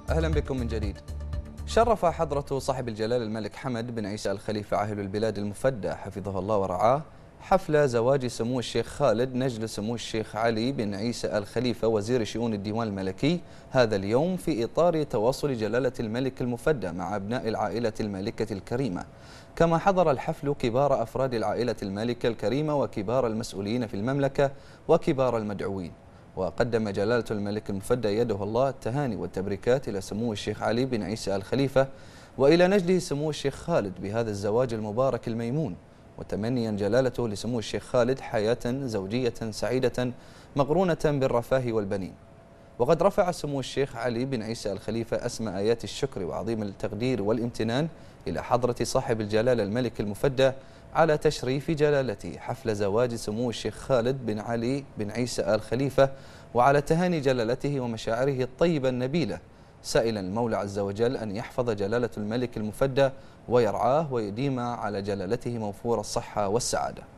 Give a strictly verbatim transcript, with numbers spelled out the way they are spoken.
أهلا بكم من جديد. شرف حضرة صاحب الجلالة الملك حمد بن عيسى الخليفة عاهل البلاد المفدى حفظه الله ورعاه حفل زواج سمو الشيخ خالد نجل سمو الشيخ علي بن عيسى الخليفة وزير شؤون الديوان الملكي هذا اليوم في إطار تواصل جلالة الملك المفدى مع أبناء العائلة المالكة الكريمة. كما حضر الحفل كبار أفراد العائلة المالكة الكريمة وكبار المسؤولين في المملكة وكبار المدعوين. وقدم جلالة الملك المفدى يده الله التهاني والتبريكات إلى سمو الشيخ علي بن عيسى الخليفة وإلى نجله سمو الشيخ خالد بهذا الزواج المبارك الميمون، وتمنيا جلالته لسمو الشيخ خالد حياة زوجية سعيدة مقرونة بالرفاه والبنين. وقد رفع سمو الشيخ علي بن عيسى الخليفة أسمى آيات الشكر وعظيم التقدير والامتنان إلى حضرة صاحب الجلالة الملك المفدى على تشريف جلالته حفل زواج سمو الشيخ خالد بن علي بن عيسى الخليفة، وعلى تهاني جلالته ومشاعره الطيبة النبيلة، سائلا المولى عز وجل أن يحفظ جلالة الملك المفدى ويرعاه ويديم على جلالته موفور الصحة والسعادة.